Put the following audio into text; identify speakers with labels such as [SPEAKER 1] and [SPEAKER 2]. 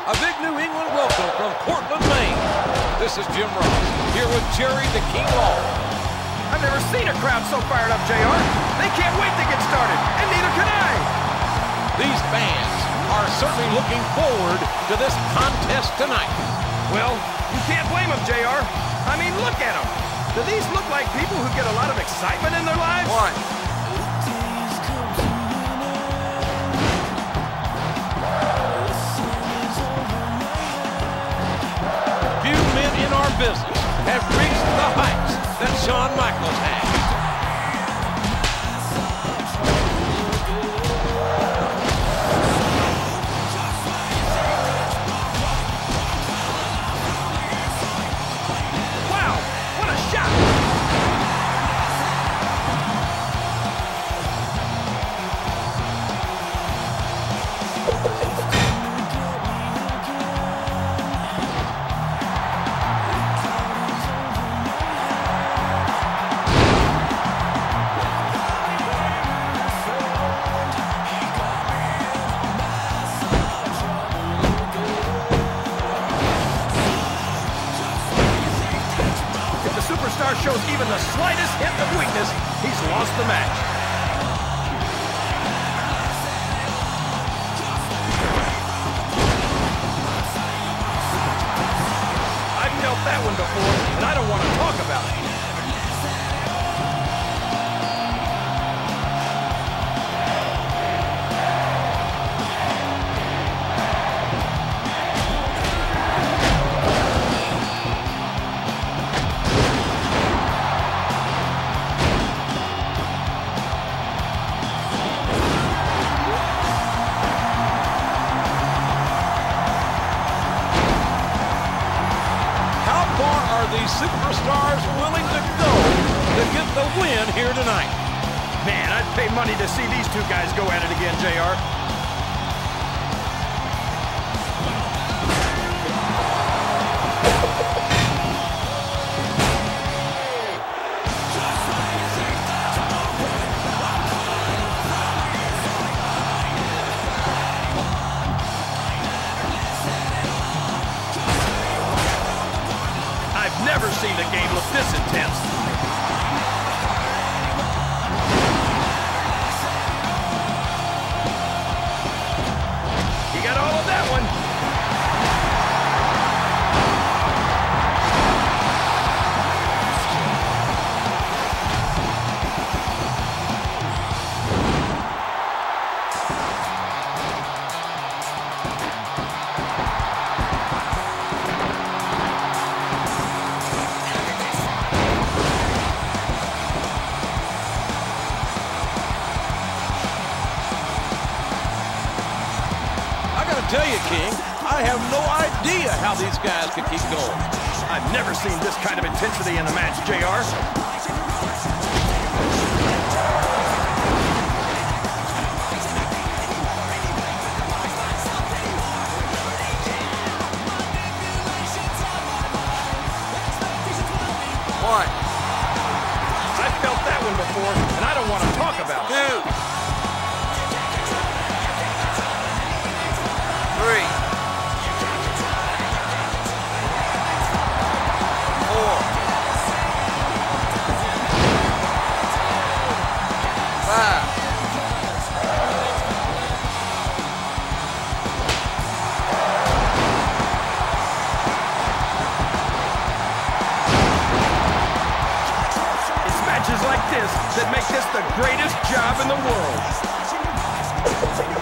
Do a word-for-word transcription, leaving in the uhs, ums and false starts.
[SPEAKER 1] A big New England welcome from Portland, Maine. This is Jim Ross, here with Jerry the King Lawler.
[SPEAKER 2] I've never seen a crowd so fired up, J R. They can't wait to get started, and neither can I.
[SPEAKER 1] These fans are certainly looking forward to this contest tonight.
[SPEAKER 2] Well, you can't blame them, J R. I mean, look at them. Do these look like people who get a lot of excitement in their lives?
[SPEAKER 1] What? Few men in our business have reached the heights that Shawn Michaels has.
[SPEAKER 2] Wow, what a shot! Superstar shows even the slightest hint of weakness, he's lost the match. I've felt that one before, and I don't want to talk about it.
[SPEAKER 1] These superstars willing to go to get the win here tonight.
[SPEAKER 2] Man, I'd pay money to see these two guys go at it again, J R. I've never seen the game look this intense. He got all of that one.
[SPEAKER 1] Tell you, King, I have no idea how these guys could keep going.
[SPEAKER 2] I've never seen this kind of intensity in a match, J R.
[SPEAKER 1] One.
[SPEAKER 2] I've felt that one before, and I don't want to talk about it.
[SPEAKER 1] Two. Three. Four. Five.
[SPEAKER 2] It's matches like this that make this the greatest job in the world.